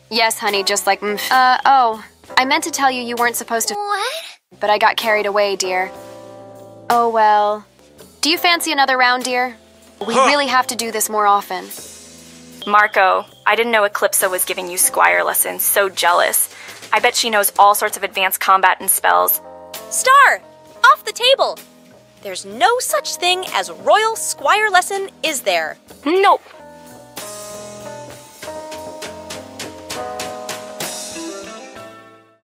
Yes, honey, just like oh. I meant to tell you you weren't supposed to. What? But I got carried away, dear. Oh, well. Do you fancy another round, dear? We really have to do this more often. Marco, I didn't know Eclipsa was giving you squire lessons. So jealous. I bet she knows all sorts of advanced combat and spells. Star! Off the table! There's no such thing as royal squire lesson, is there? Nope.